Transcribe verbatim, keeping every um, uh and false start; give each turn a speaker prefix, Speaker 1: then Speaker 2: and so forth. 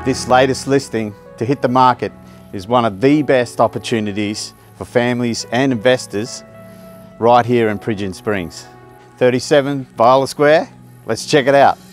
Speaker 1: This latest listing to hit the market is one of the best opportunities for families and investors right here in Peregian Springs. thirty-seven Viola Square, let's check it out.